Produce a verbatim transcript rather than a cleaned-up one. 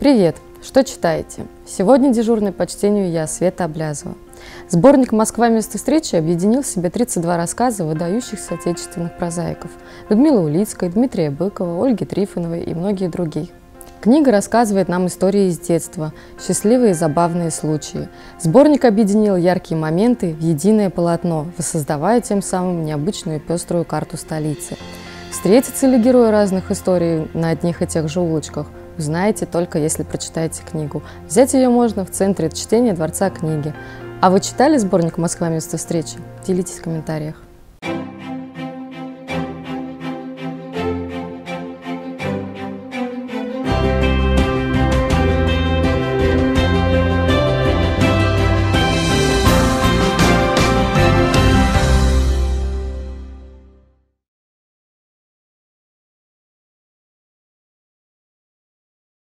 Привет! Что читаете? Сегодня дежурной по чтению я, Света Облязова. Сборник «Москва. Место встречи» объединил в себе тридцать два рассказа выдающихся отечественных прозаиков – Людмилы Улицкой, Дмитрия Быкова, Ольги Трифоновой и многие другие. Книга рассказывает нам истории из детства, счастливые и забавные случаи. Сборник объединил яркие моменты в единое полотно, воссоздавая тем самым необычную пеструю карту столицы. Встретятся ли герои разных историй на одних и тех же улочках, узнаете только если прочитаете книгу. Взять ее можно в центре чтения Дворца книги. А вы читали сборник «Москва. Место встречи»? Делитесь в комментариях.